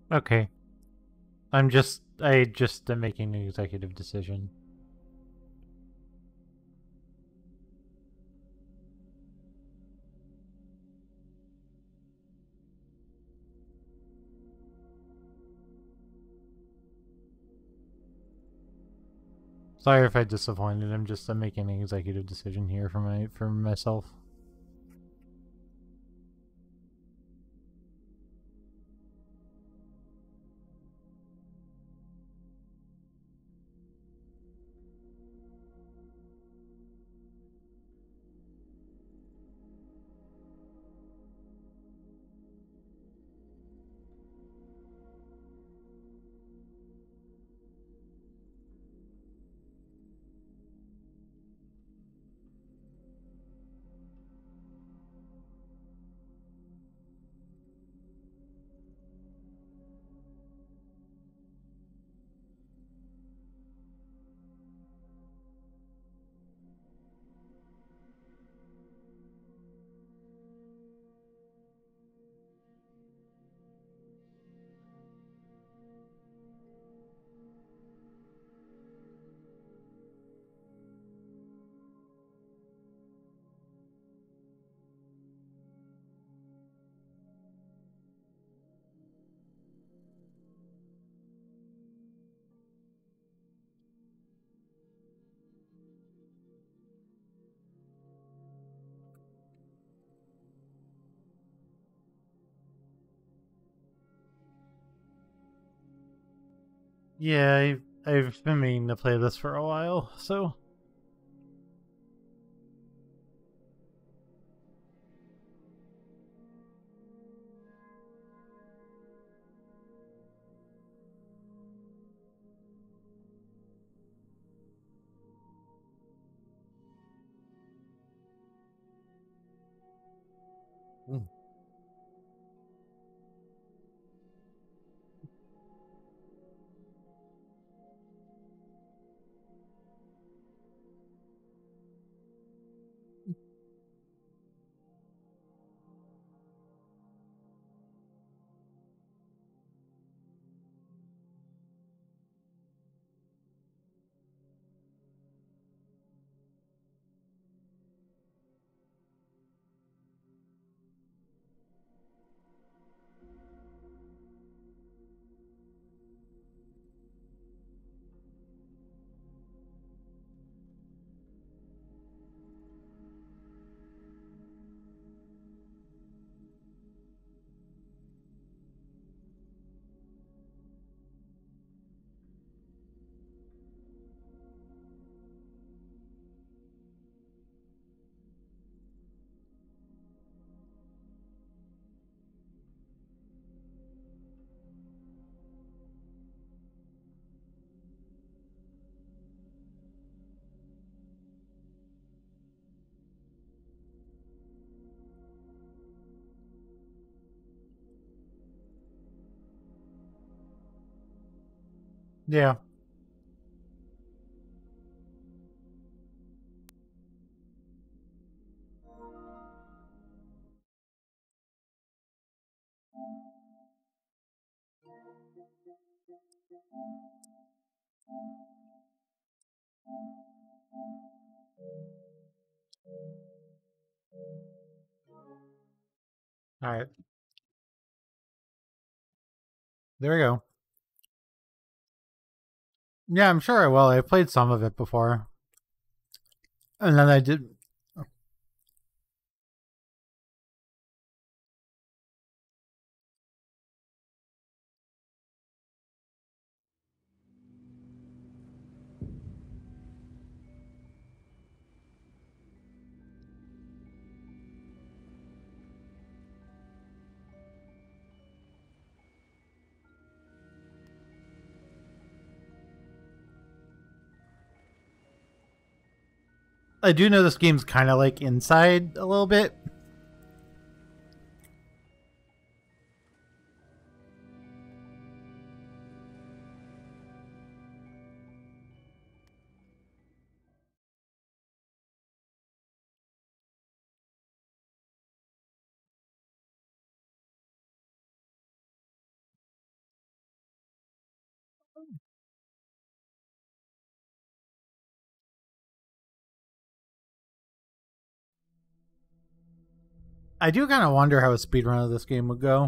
Okay. I just am making an executive decision. Sorry if I disappointed. I'm making an executive decision here for myself. Yeah, I've been meaning to play this for a while, so yeah. All right, there we go. Yeah, I'm sure I will. I played some of it before, and then I did. I do know this game's kind of like Inside a little bit. I do kind of wonder how a speedrun of this game would go.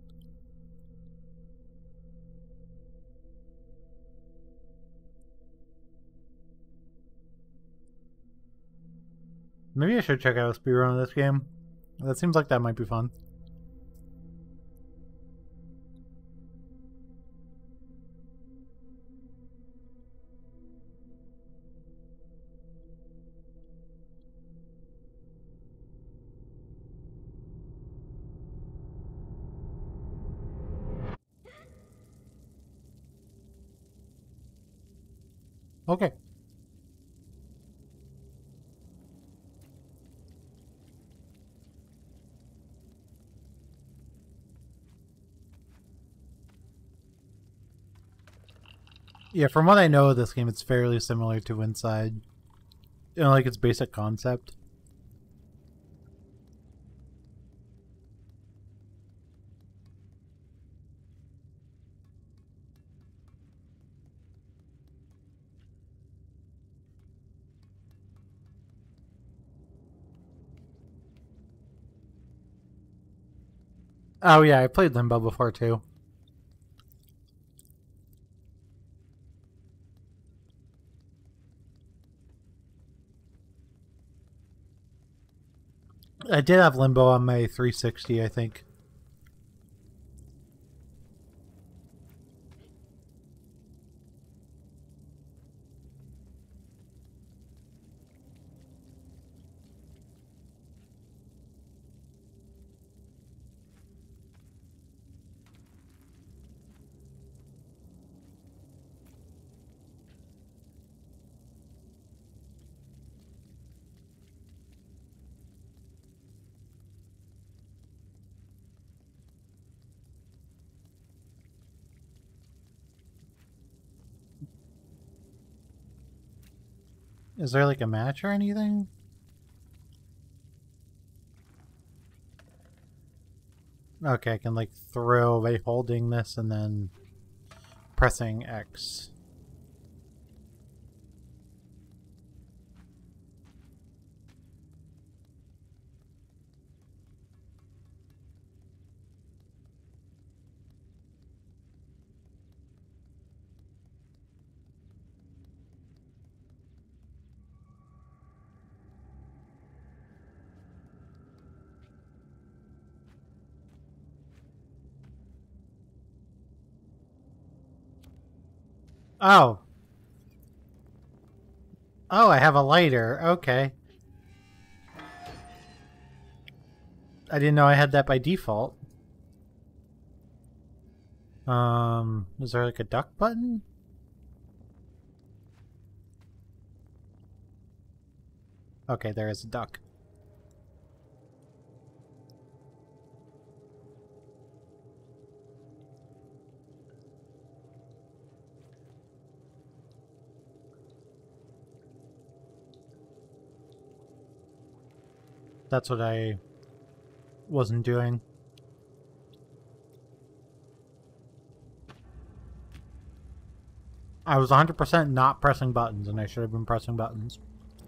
Maybe I should check out a speedrun of this game. That seems like that might be fun. Okay. Yeah, from what I know of this game, it's fairly similar to Inside. You know, like its basic concept. Oh yeah, I played Limbo before too. I did have Limbo on my 360, I think. Is there like a match or anything? Okay, I can like throw by holding this and then pressing X. Oh. Oh, I have a lighter. Okay. I didn't know I had that by default. Is there like a duck button? Okay, there is a duck. That's what I wasn't doing. I was 100% not pressing buttons, and I should have been pressing buttons.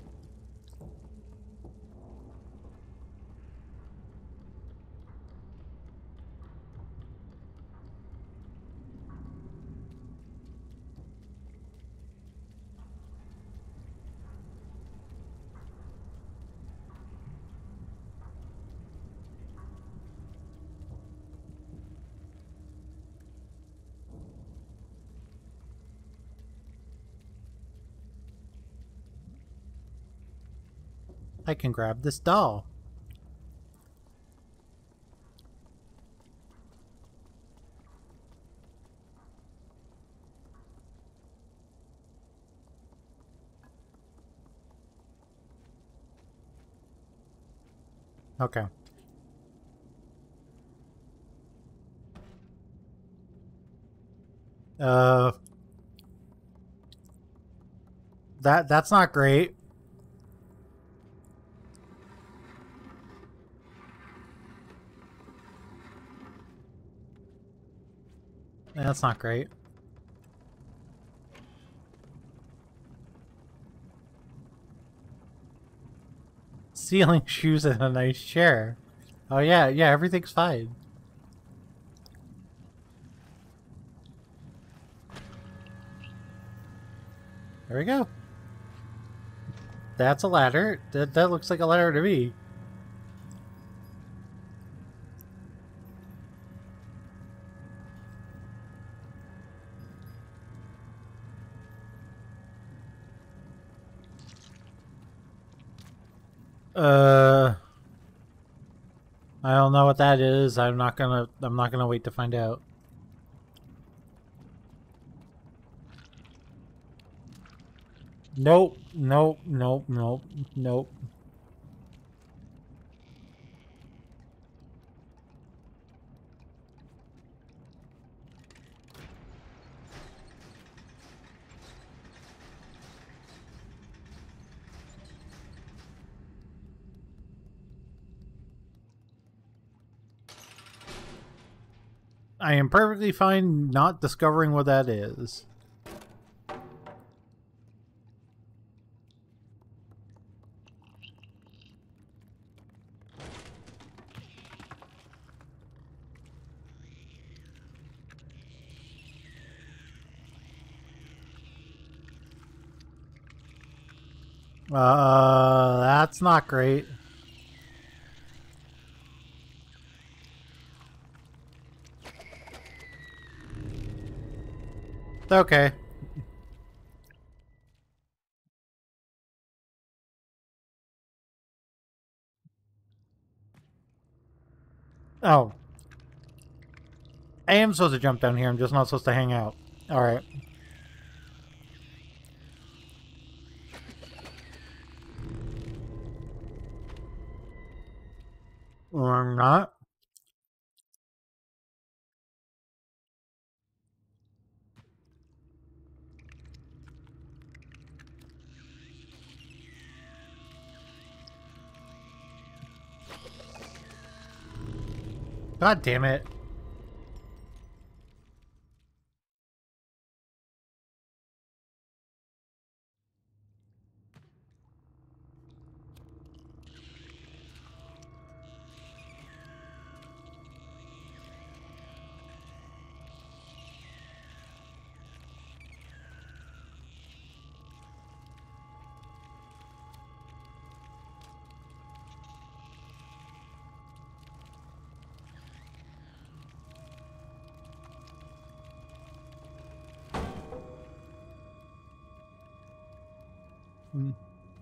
I can grab this doll. Okay. Uh... That's not great. That's not great. Stealing shoes and a nice chair. Oh yeah, yeah, everything's fine. There we go. That's a ladder. That looks like a ladder to me. I don't know what that is. I'm not gonna wait to find out. Nope, nope, nope, nope, nope. I am perfectly fine not discovering what that is. That's not great. Okay. Oh. I am supposed to jump down here, I'm just not supposed to hang out. Alright. Or I'm not. God damn it. Hmm.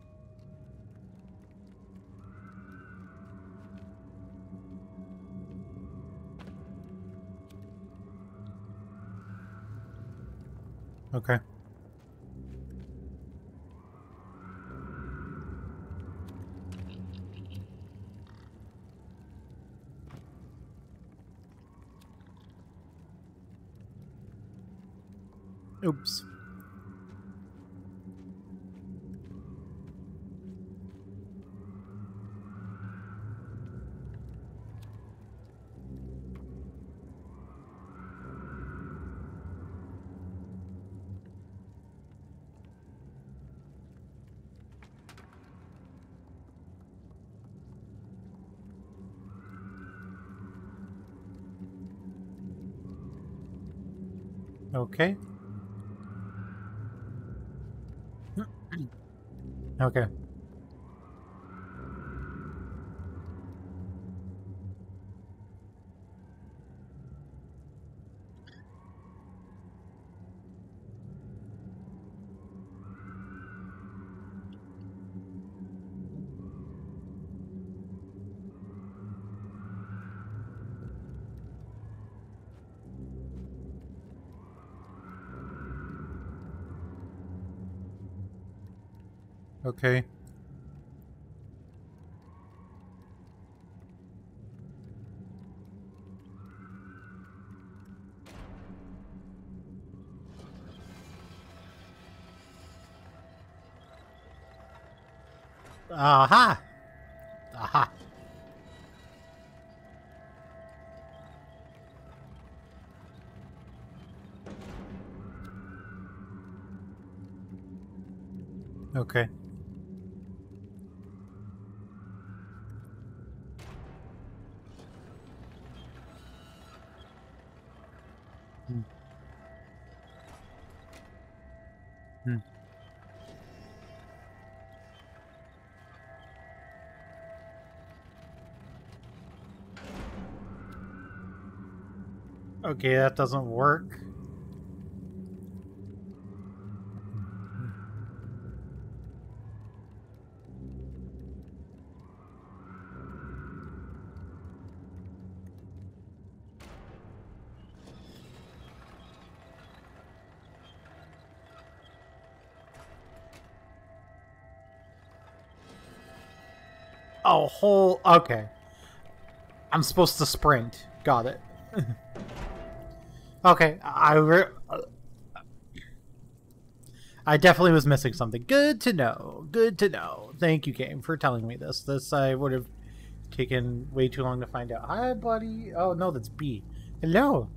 Okay. Oops. Okay. Okay. Okay. Aha! Aha! Okay. Hmm. Okay, that doesn't work. Oh, whole... Okay. I'm supposed to sprint. Got it. Okay, I definitely was missing something. Good to know. Good to know. Thank you, game, for telling me this. This I would have taken way too long to find out. Hi, buddy. Oh, no, that's B. Hello.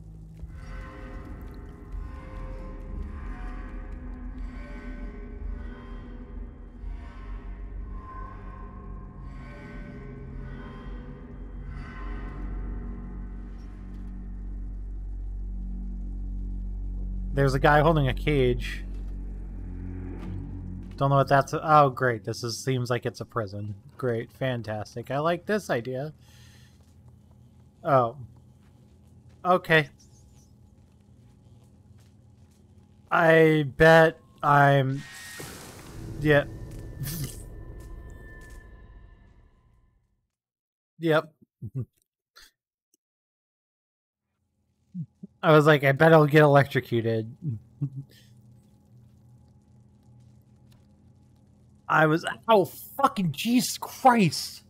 There's a guy holding a cage. Don't know what that's... Oh, great. Seems like it's a prison. Great. Fantastic. I like this idea. Oh. Okay. I bet I'm... Yeah. Yep. I was like, I bet I'll get electrocuted. I was... Oh, fucking Jesus Christ!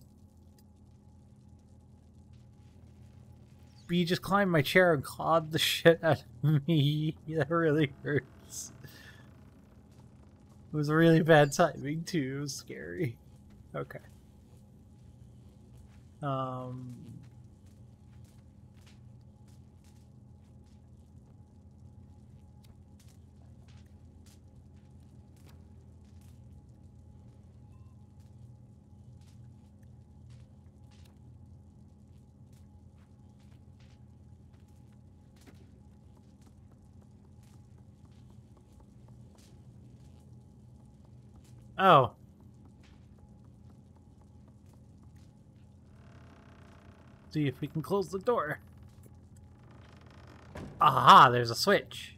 B just climbed my chair and clawed the shit out of me. That really hurts. It was really bad timing, too. It was scary. Okay. Oh. See if we can close the door. Aha, there's a switch.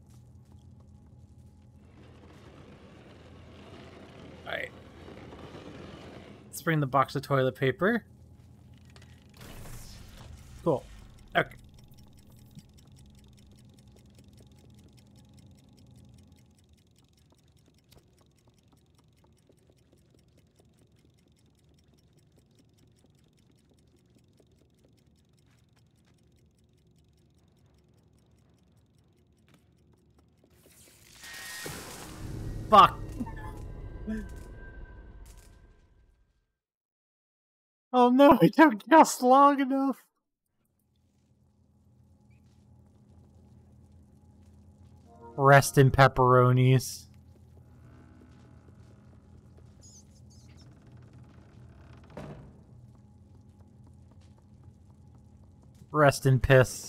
Alright. Let's bring the box of toilet paper. Cool. Okay. Fuck. Oh no, it took just long enough. Rest in pepperonis. Rest in piss.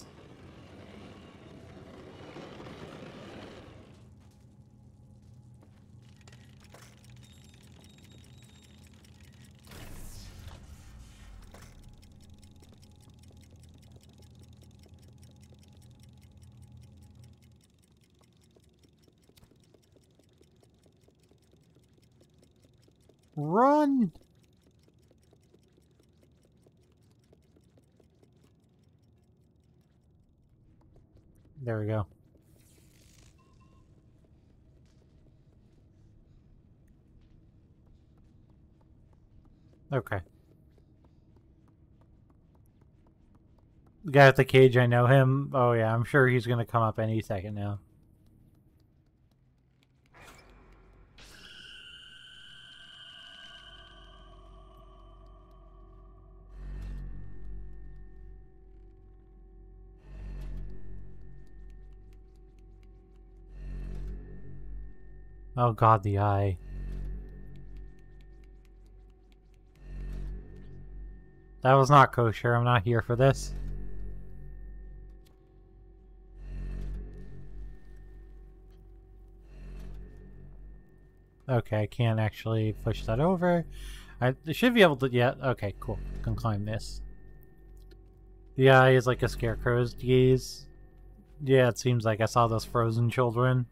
Run! There we go. Okay. The guy at the cage, I know him. Oh yeah, I'm sure he's gonna come up any second now. Oh god, the eye. That was not kosher. I'm not here for this. Okay, I can't actually push that over. I should be able to, yeah, okay, cool. Can climb this. The eye is like a scarecrow's gaze. Yeah, it seems like I saw those frozen children.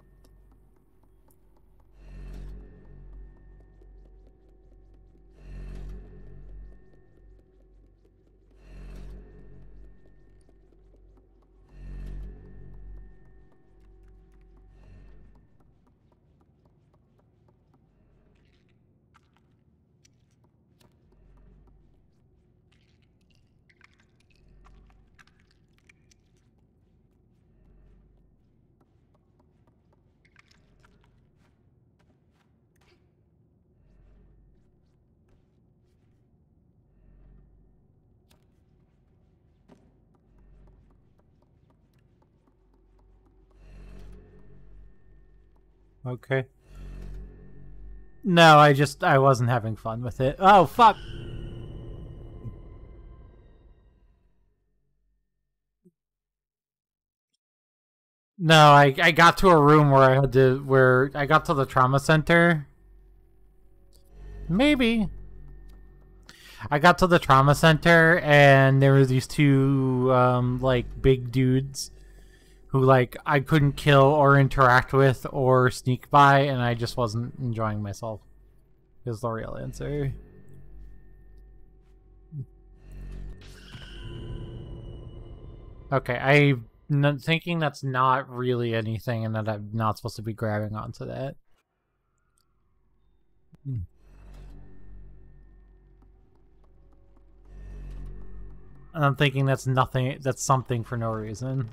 Okay. No, I wasn't having fun with it. Oh, fuck! No, I got to a room where I got to the trauma center. Maybe. I got to the trauma center and there were these two, like, big dudes who, like, I couldn't kill or interact with or sneak by, and I just wasn't enjoying myself. Is the real answer. Okay, I'm thinking that's not really anything and that I'm not supposed to be grabbing onto that. And I'm thinking that's nothing, that's something for no reason.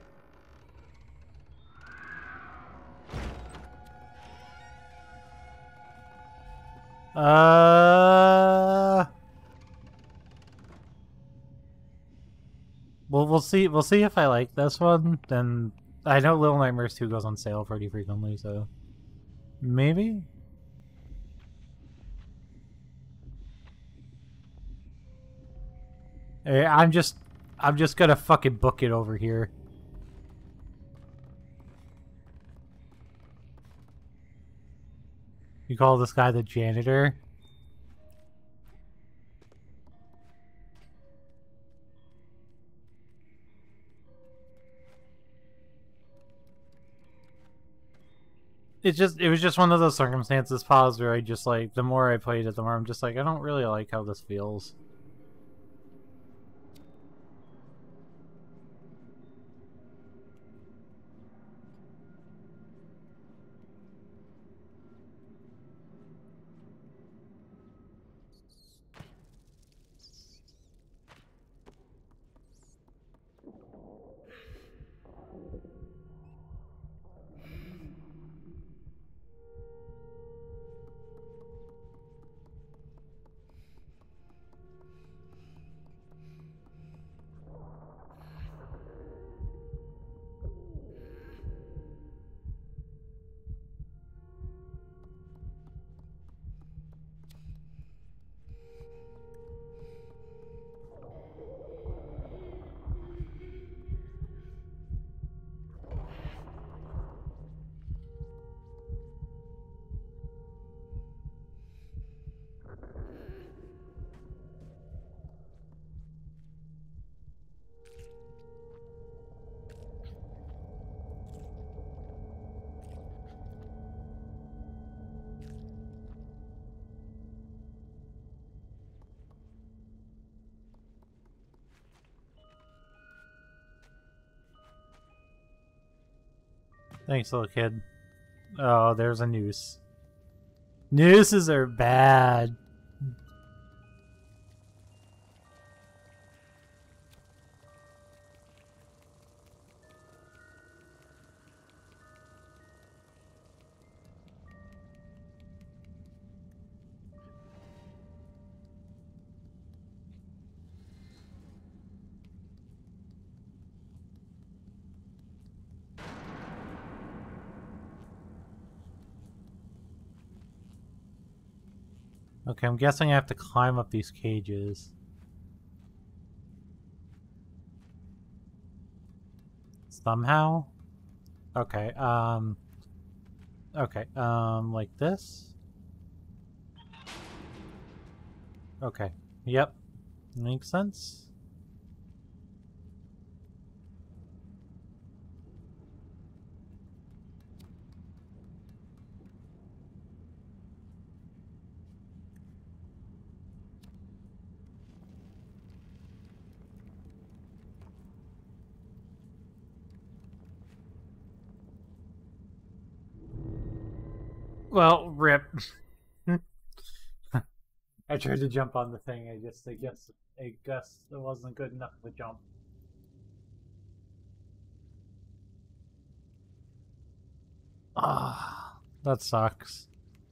Well, we'll see if I like this one. Then I know Little Nightmares 2 goes on sale pretty frequently, so maybe. I'm just gonna fucking book it over here. You call this guy the janitor? It was just one of those circumstances pause where I just like, the more I played it, the more I'm just like, I don't really like how this feels. Thanks, little kid. Oh, there's a noose. Nooses are bad. Okay, I'm guessing I have to climb up these cages. Somehow? Okay, like this? Okay. Yep. Makes sense. Well, rip. I tried to jump on the thing. I guess it wasn't good enough of a jump. Ah, that sucks.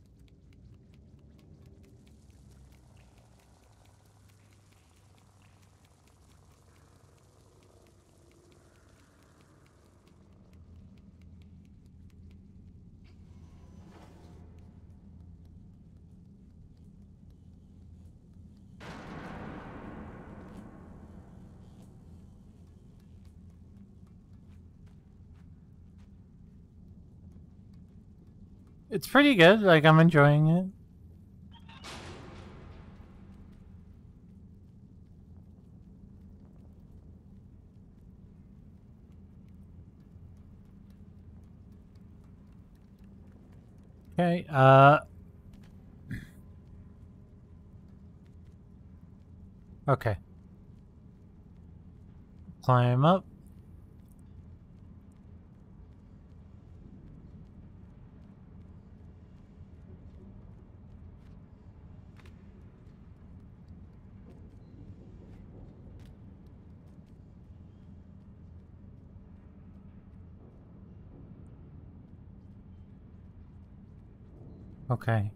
It's pretty good. Like, I'm enjoying it. Okay, okay. Climb up. Okay.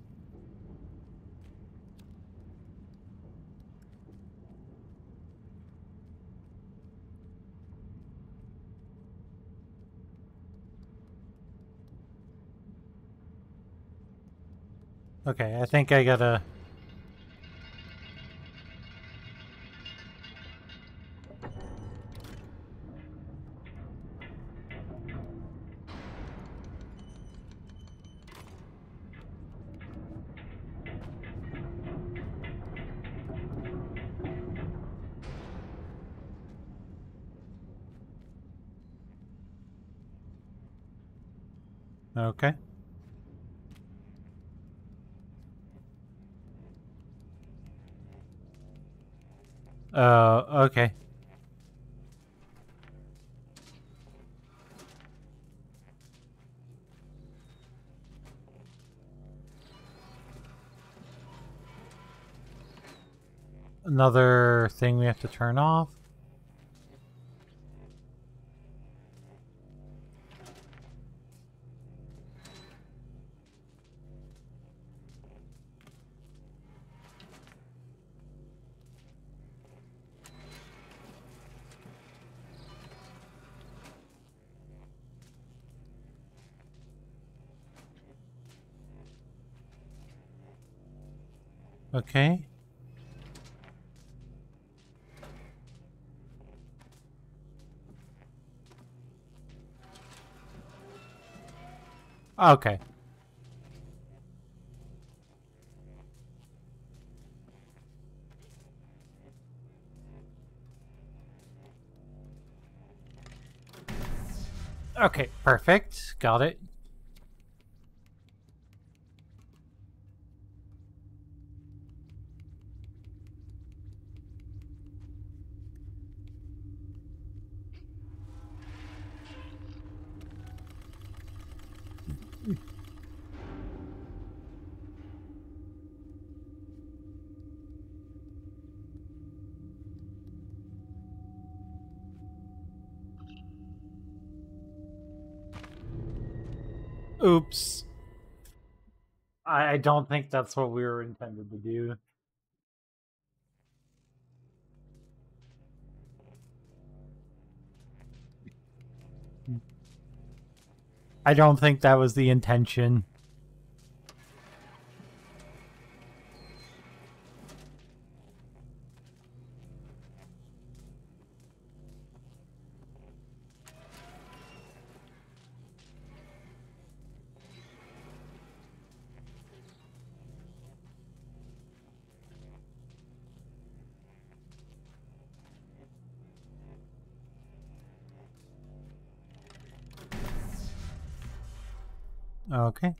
Okay, I think I gotta... Okay. Okay. Another thing we have to turn off. Okay. Okay. Okay, perfect. Got it. Oops. I don't think that's what we were intended to do. I don't think that was the intention. Okay.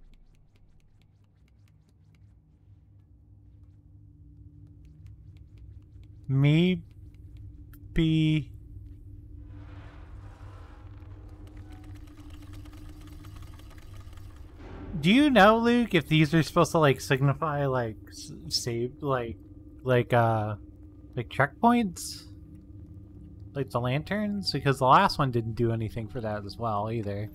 Maybe. Do you know, Luke, if these are supposed to like signify like save like checkpoints, like the lanterns? Because the last one didn't do anything for that as well either.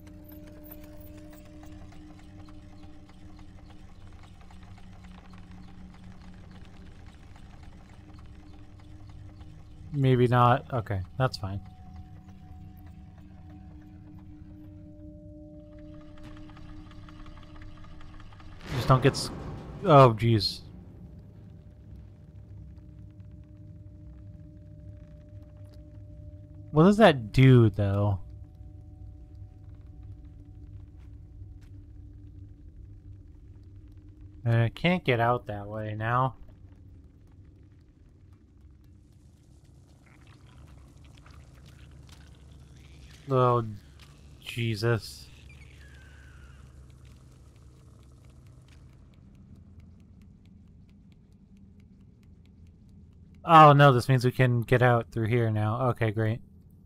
Maybe not. Okay, that's fine. Just don't get. Oh, jeez. What does that do, though? I can't get out that way now. Oh, Jesus. Oh no, this means we can get out through here now. Okay, great.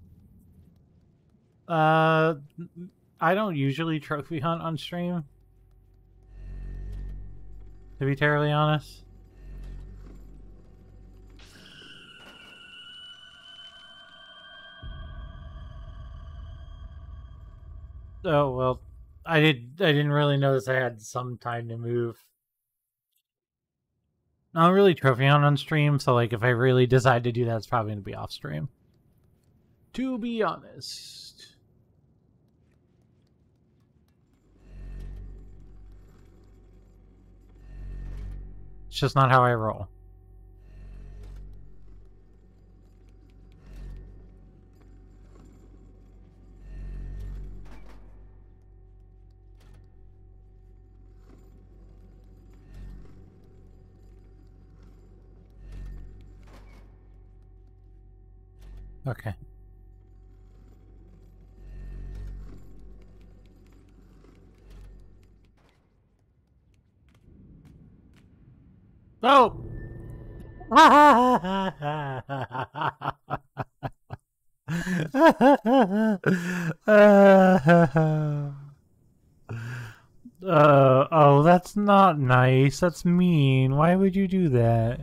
Uh, I don't usually trophy hunt on stream, to be terribly honest. Oh well, I didn't really notice I had some time to move. I don't really trophy hunt on stream, so like if I really decide to do that, it's probably gonna be off stream. To be honest. It's just not how I roll. Okay. Oh! Oh, that's not nice. That's mean. Why would you do that?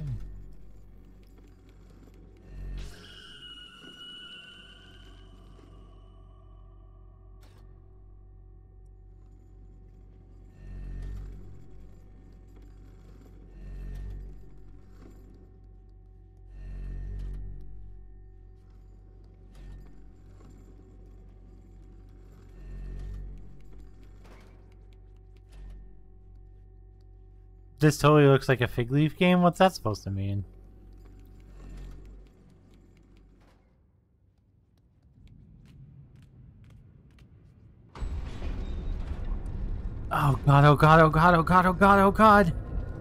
This totally looks like a fig leaf game. What's that supposed to mean? Oh god, oh god, oh god, oh god, oh god, oh god!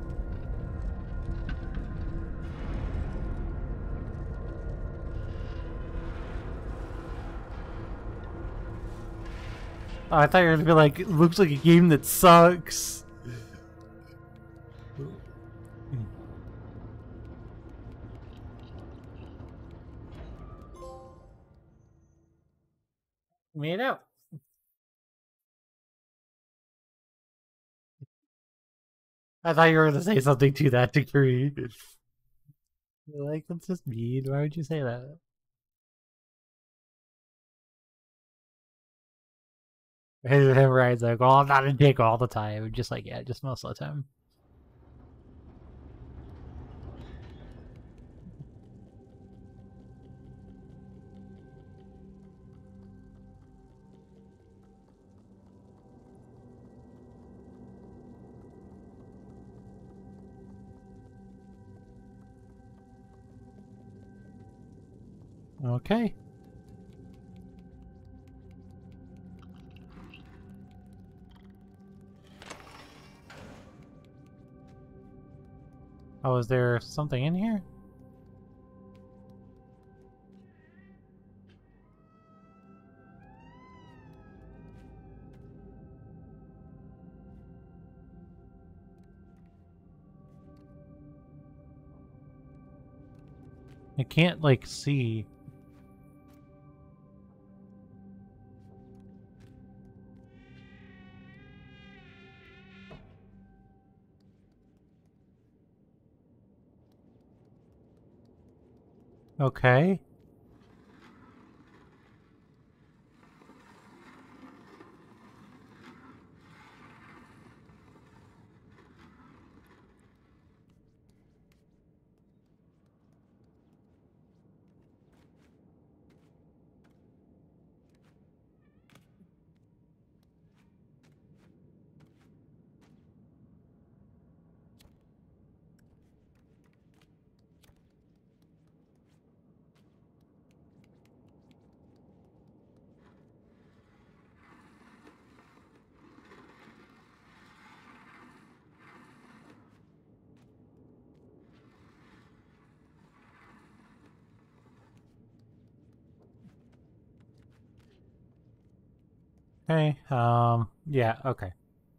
Oh, I thought you were gonna be like, it looks like a game that sucks. Made out. I thought you were gonna say something to that degree. Like, that's just mean. Why would you say that? Him Ryan's like, well, I'm not a dick all the time. Just like, yeah, just most of the time. Okay. Oh, is there something in here? I can't, like, see. Okay. Okay, yeah, okay.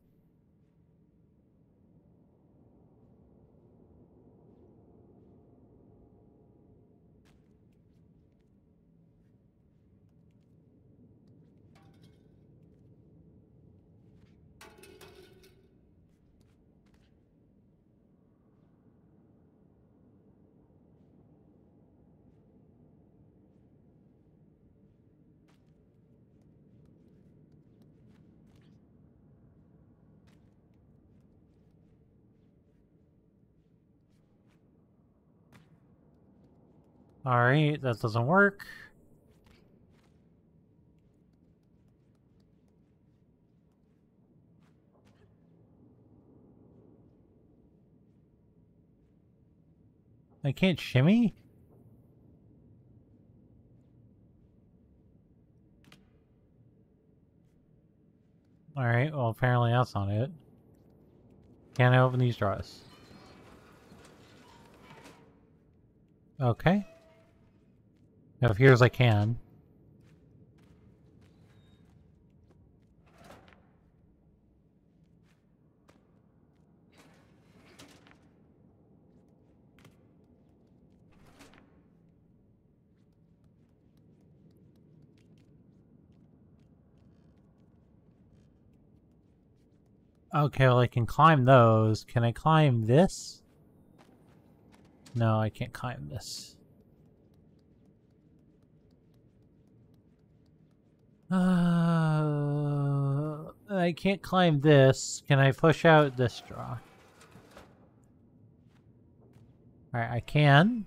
Alright, that doesn't work. I can't shimmy? Alright, well apparently that's not it. Can't I open these drawers? Okay. Now, if here's I can. Okay, well I can climb those. Can I climb this? No, I can't climb this. I can't climb this. Can I push out this draw? Alright, I can.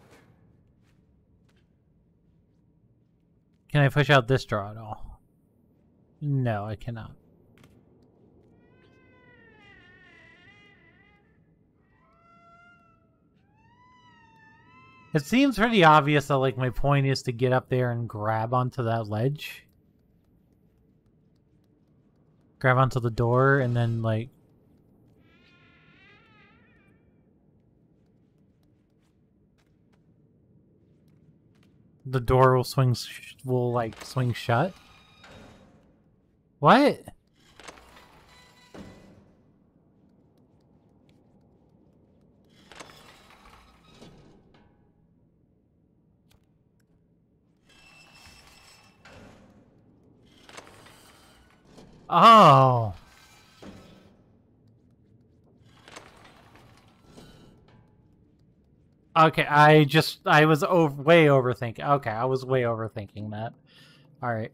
Can I push out this draw at all? No, I cannot. It seems pretty obvious that, like, my point is to get up there and grab onto that ledge. Grab onto the door and then, like... the door will swing shut? What? Oh. Okay, I was way overthinking. Okay, I was way overthinking that. Alright.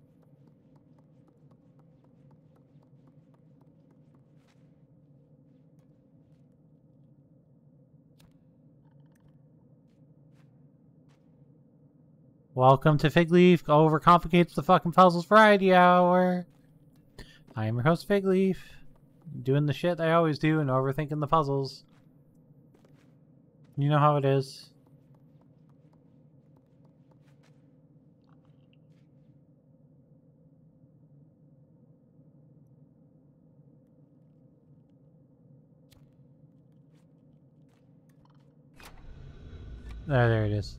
Welcome to Fig Leaf. Overcomplicates the fucking puzzles variety hour. I am your host, Fig Leaf. Doing the shit I always do and overthinking the puzzles. You know how it is. There it is.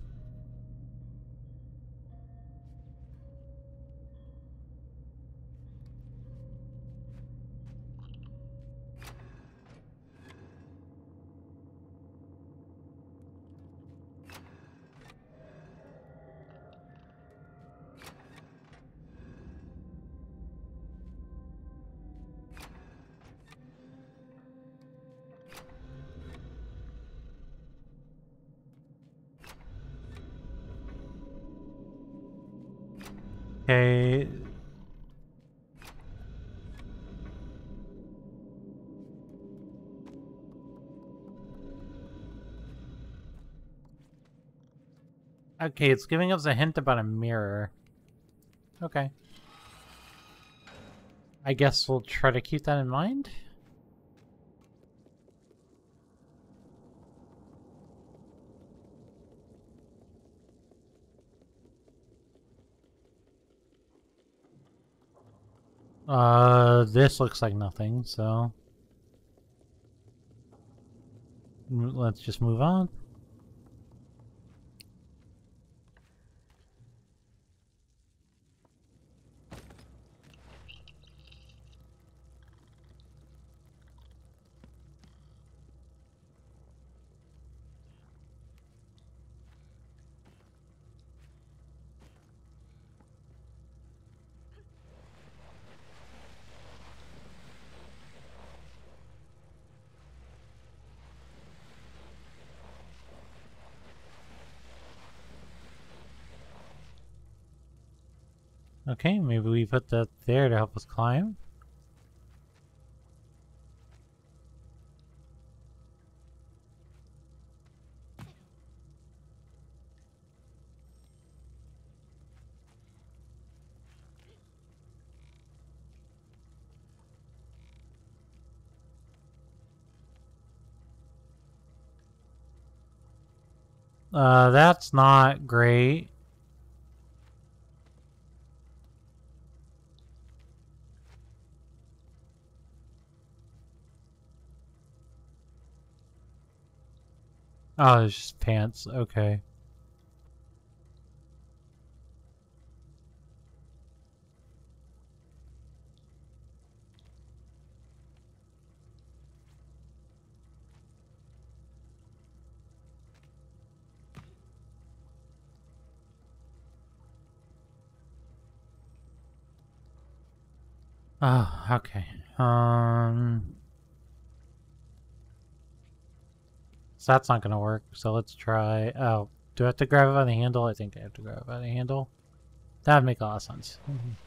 Okay. Okay, it's giving us a hint about a mirror. Okay. I guess we'll try to keep that in mind. This looks like nothing, so let's just move on. Okay, maybe we put that there to help us climb. That's not great. Oh, it's just pants. Okay. Oh, okay. So that's not gonna work. So let's try. Oh, do I have to grab it by the handle? I think I have to grab it by the handle. That would make a lot of sense.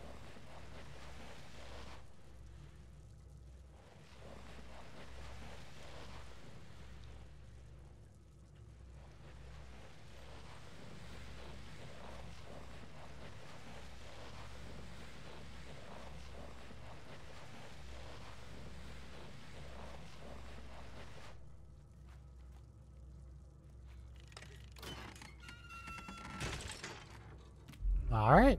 All right.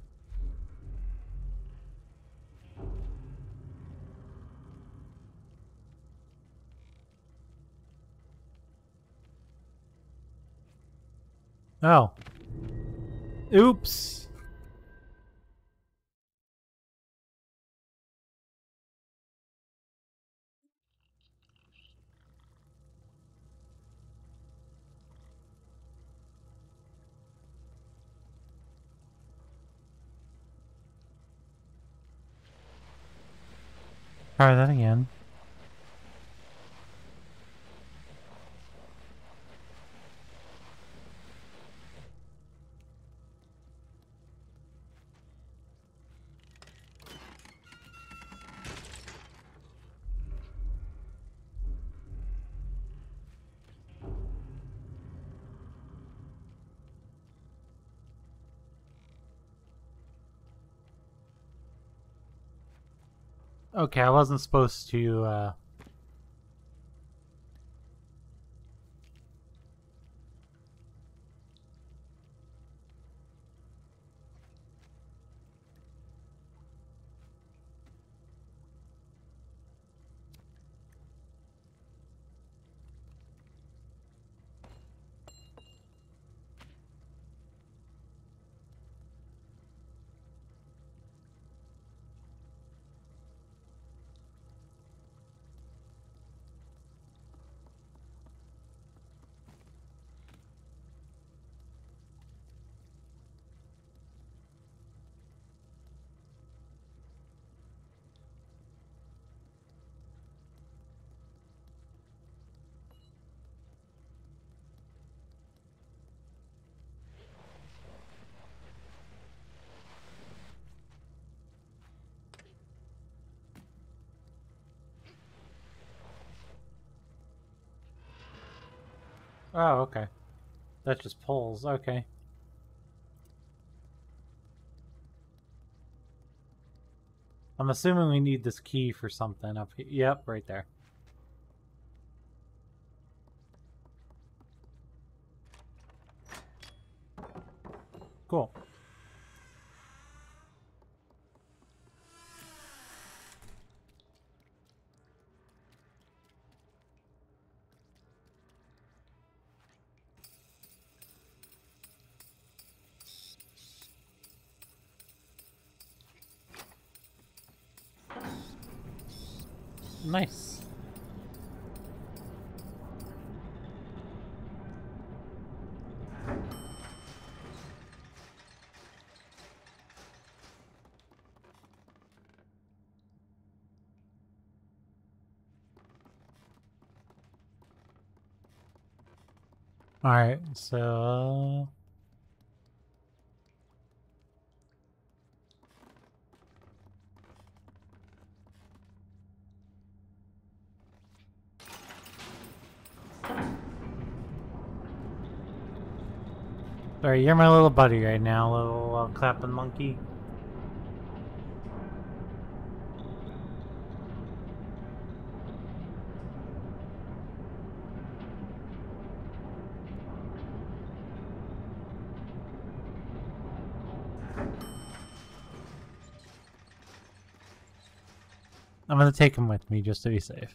Oh. Oops. Try that again. Okay, I wasn't supposed to, Oh, okay. That just pulls. Okay. I'm assuming we need this key for something up here. Yep, right there. Cool. Nice. Alright, so... Sorry, you're my little buddy right now, little clapping monkey. I'm gonna take him with me just to be safe.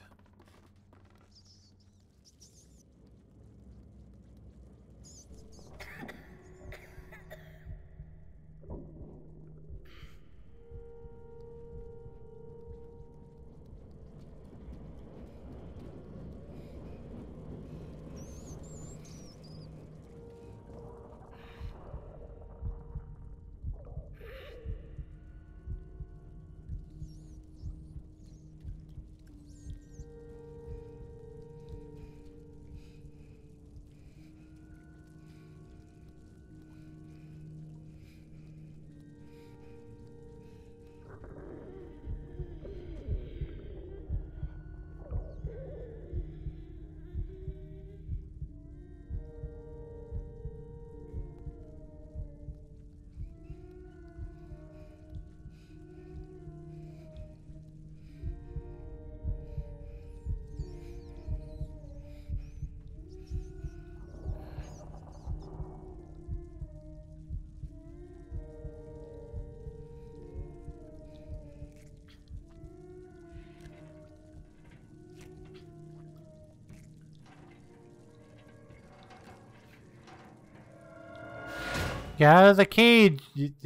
Get out of the cage!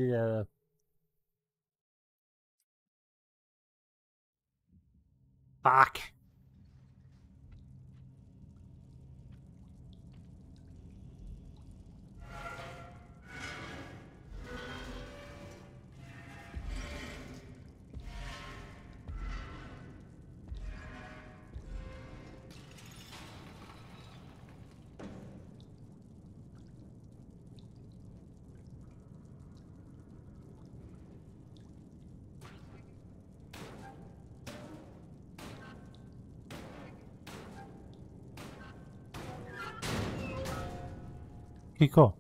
Fuck. Okay, cool.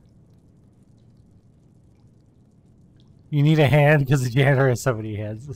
You need a hand because the janitor has so many hands.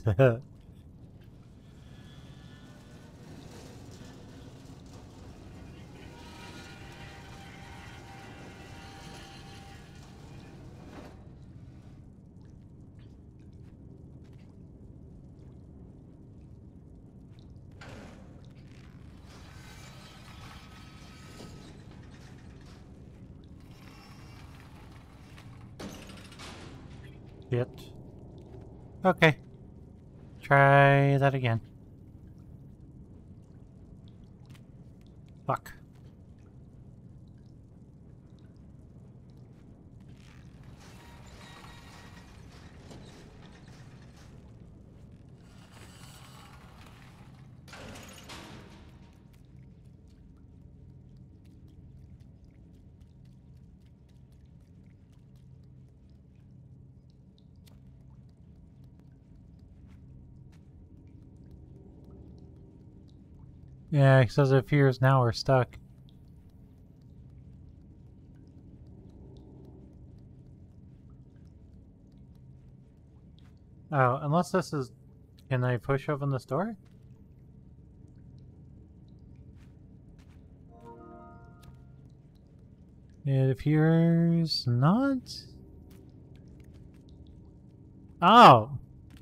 Shit. Okay. Try that again. Fuck. Yeah, it says it appears now we're stuck. Oh, unless this is... Can I push open this door? It appears not. Oh!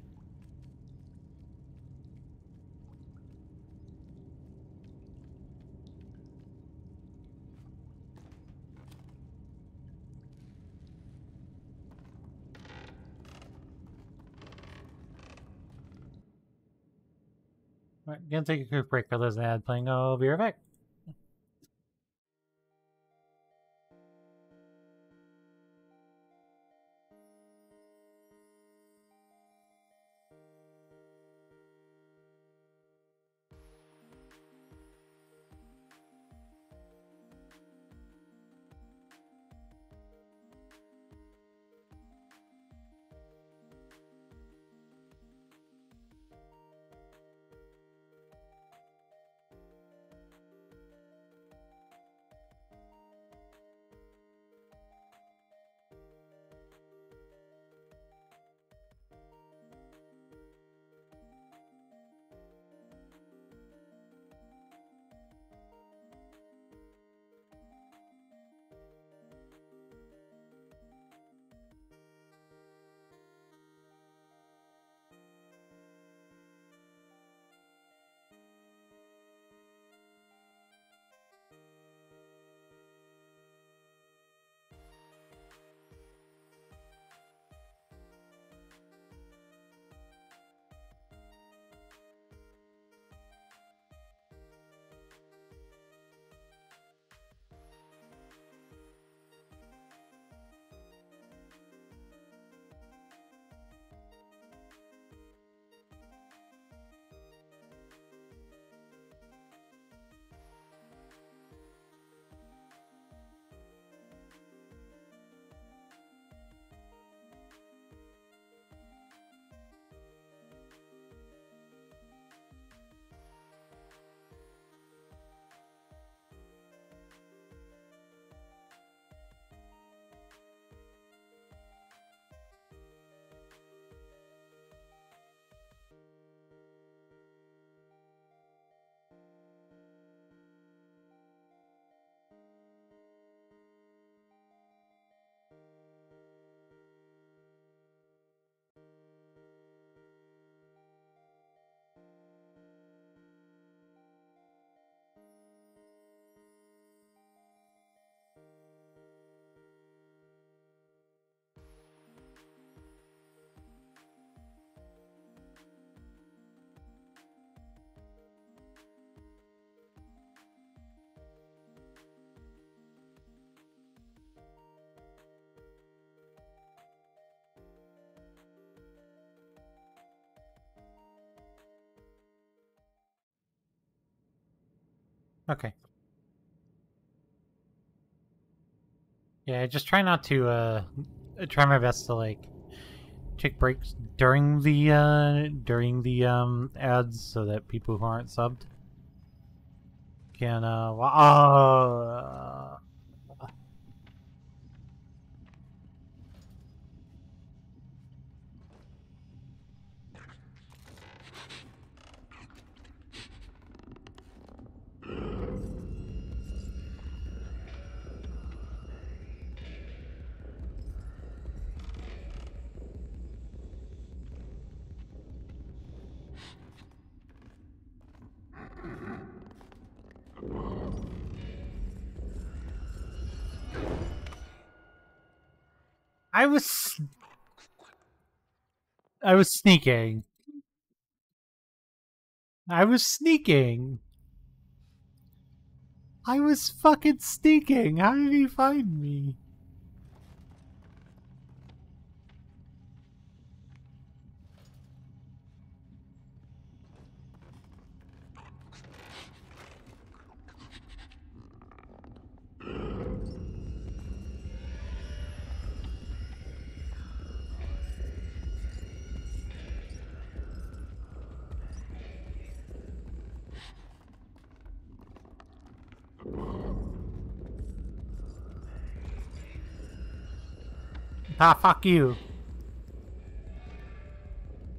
Alright, gonna take a quick break for this ad playing. I'll be right back. Okay. Yeah, just try not to, try my best to, like, take breaks during the, ads so that people who aren't subbed can, I was sneaking. I was sneaking. I was fucking sneaking. How did he find me? Ah, fuck you.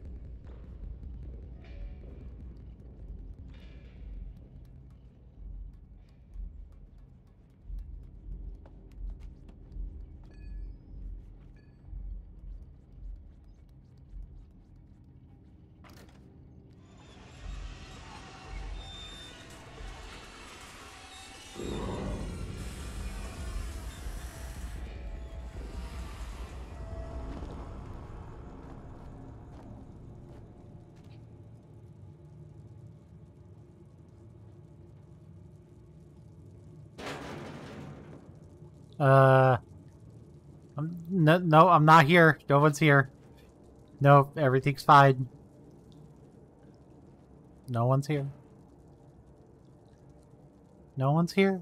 No, I'm not here. No one's here. No, everything's fine. No one's here. No one's here.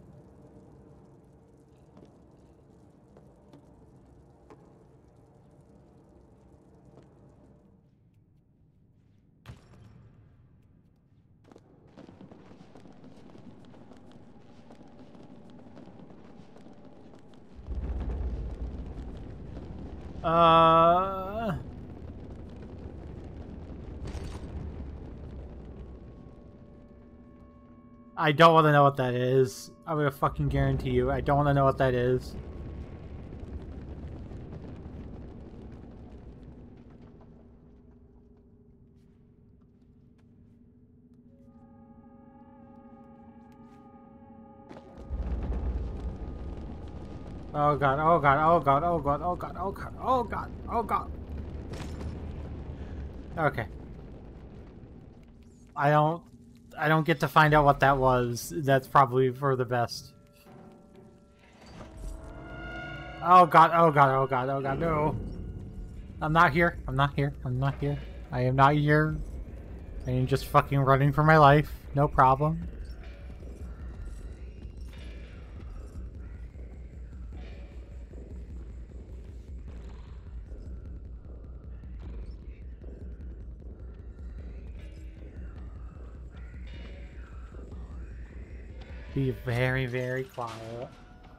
I don't want to know what that is. I'm gonna fucking guarantee you. I don't want to know what that is. Oh god, oh god, oh god, oh god, oh god, oh god, oh god, oh god. Okay. I don't get to find out what that was. That's probably for the best. Oh god, oh god, oh god, oh god, no. I'm not here. I'm not here. I'm not here. I am not here. I am just fucking running for my life. No problem. Be very, very quiet.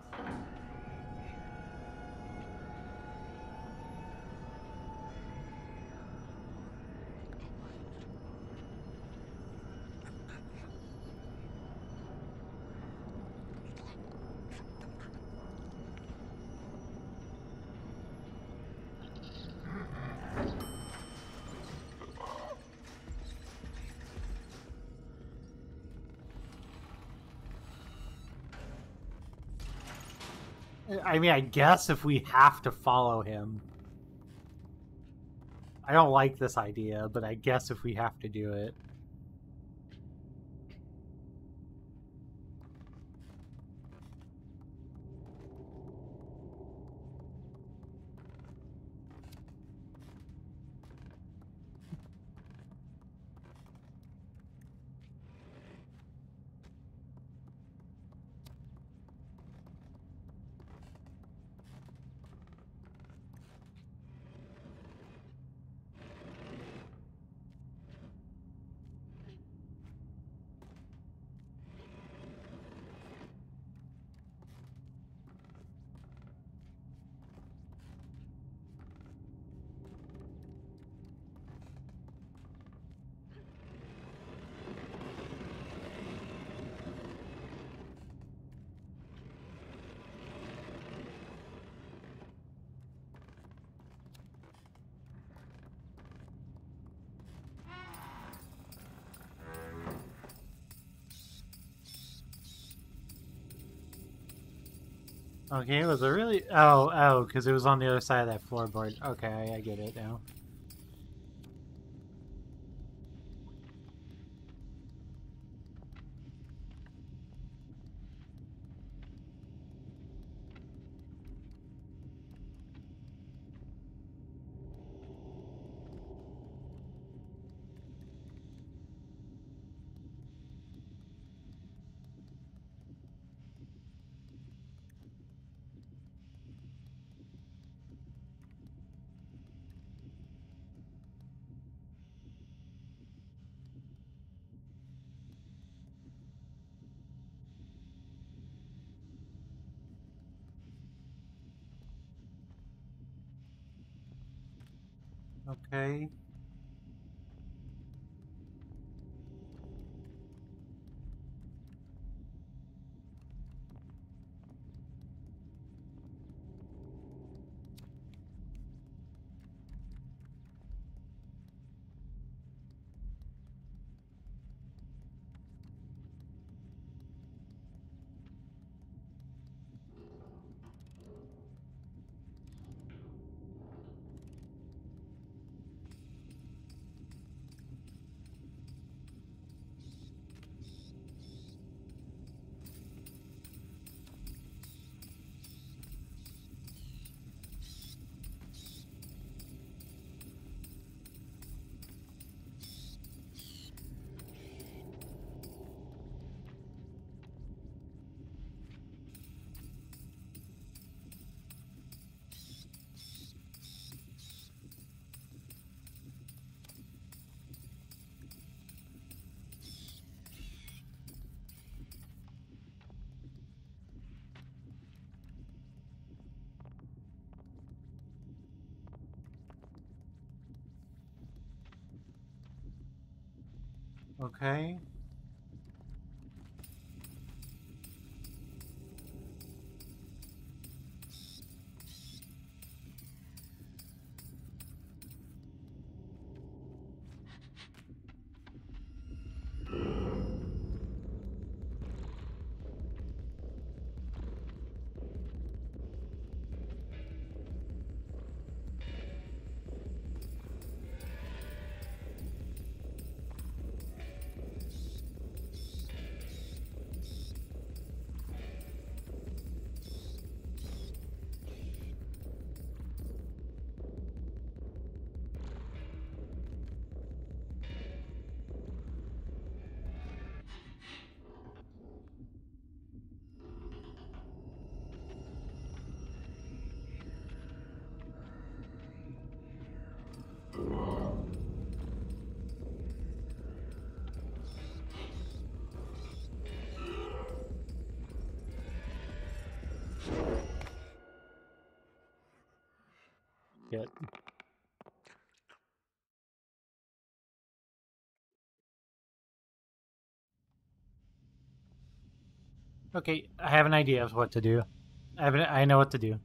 I mean, I guess if we have to follow him. I don't like this idea, but I guess if we have to do it. Okay, was it really? Oh, because it was on the other side of that floorboard. Okay, I get it now. Okay. Okay. Good. Okay, I have an idea of what to do. I know what to do.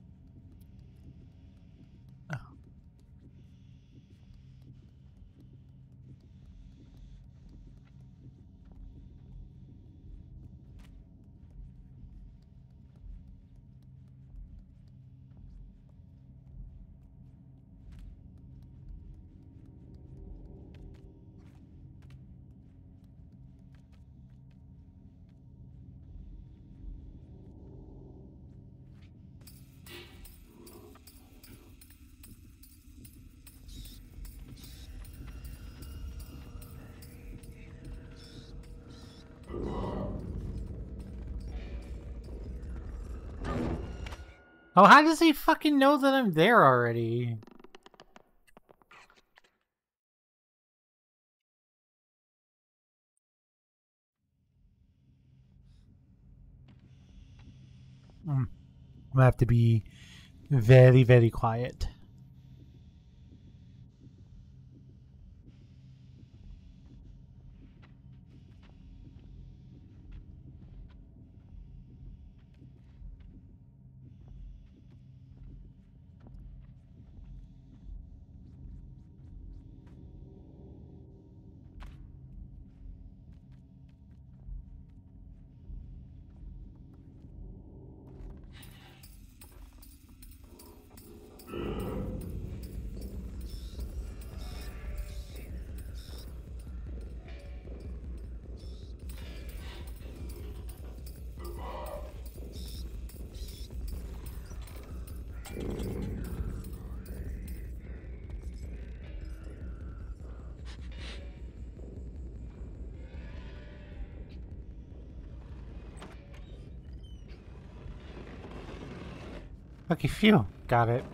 Oh, how does he fucking know that I'm there already? I'm gonna have to be very, very quiet. Okay, phew. Got it.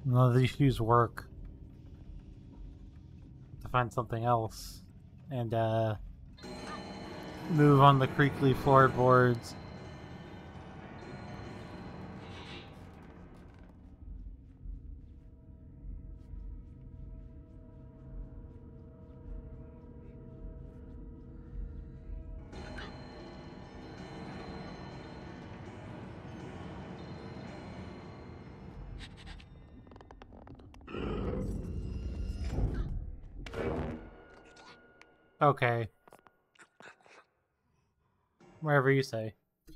None of these shoes work. To find something else. And, move on the creaky floorboards. Okay. Wherever you say.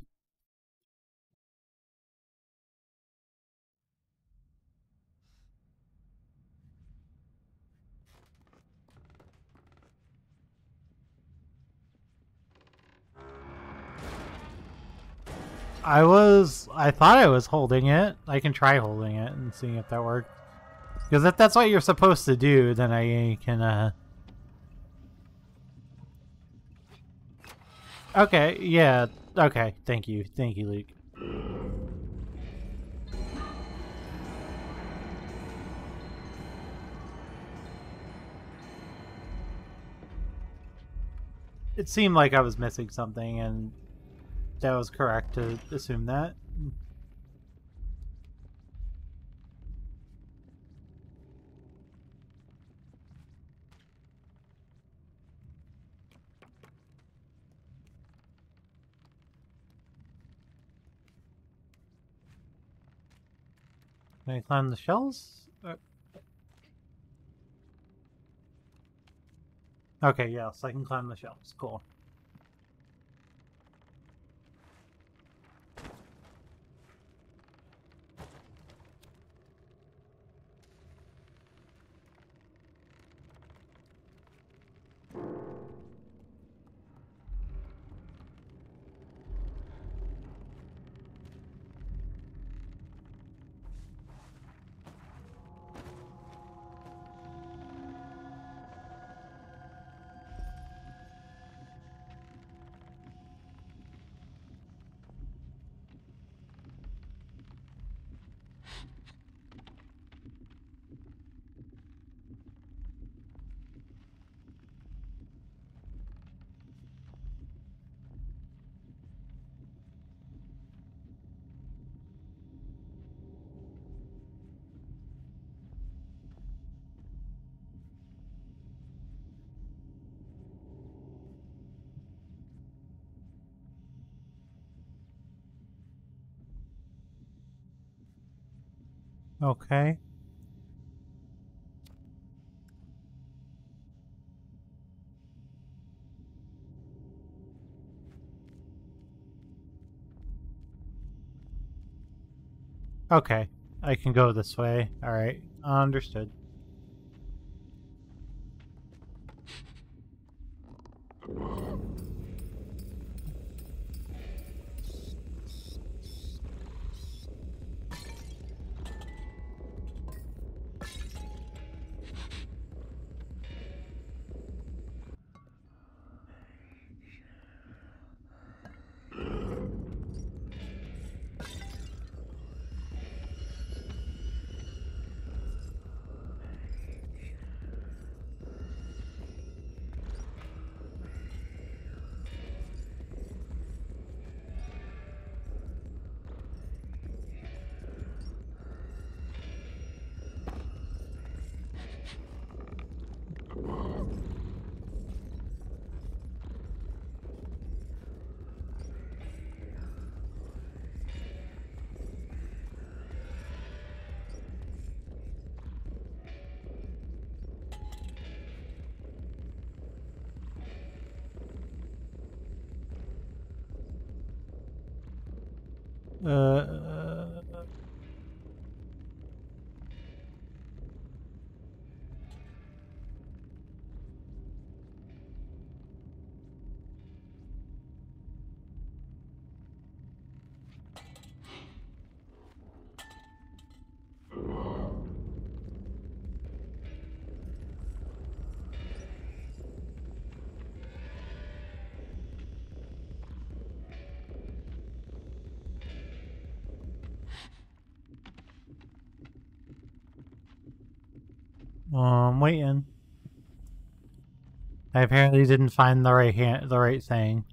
I thought I was holding it. I can try holding it and seeing if that works. Because if that's what you're supposed to do, then I can, Okay, yeah. Okay, thank you. Thank you, Luke. It seemed like I was missing something, and that was correct to assume that. Can I climb the shells? Okay, yeah, so I can climb the shelves. Cool. Okay. Okay. I can go this way. Alright. Understood. Uh, I'm waiting. I apparently didn't find the right thing.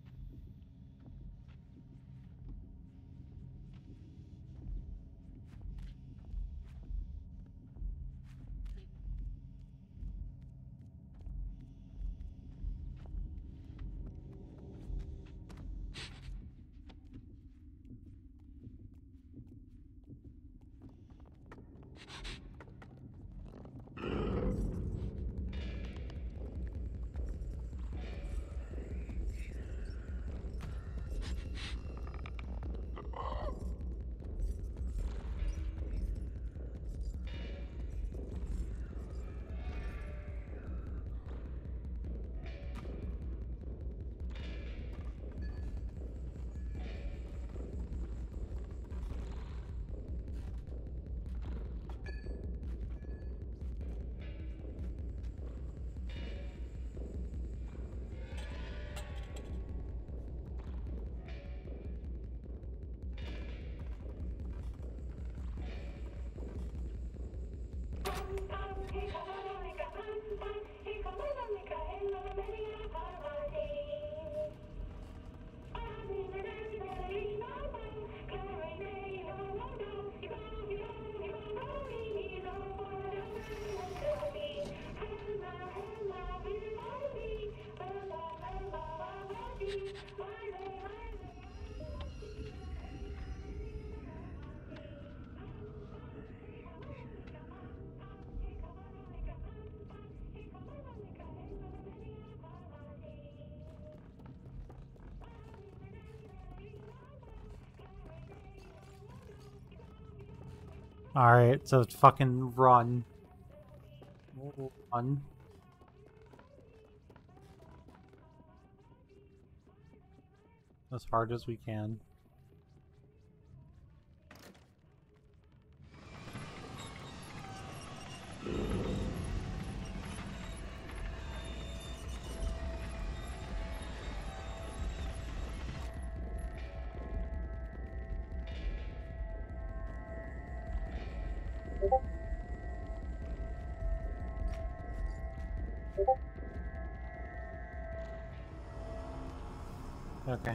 Alright, so fucking run. Run. As hard as we can. Okay.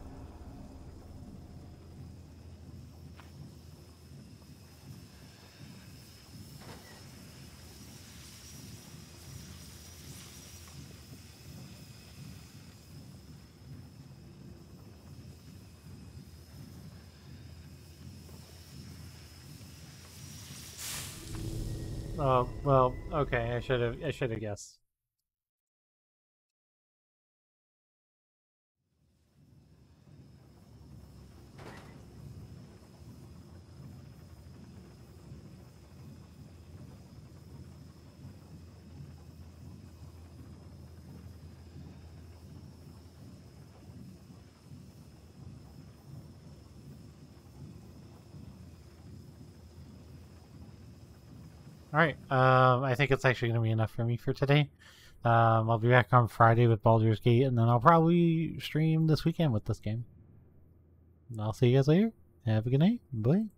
Oh, well, okay, I should have guessed. Alright, I think it's actually going to be enough for me for today. I'll be back on Friday with Baldur's Gate, and then I'll probably stream this weekend with this game. And I'll see you guys later. Have a good night. Bye.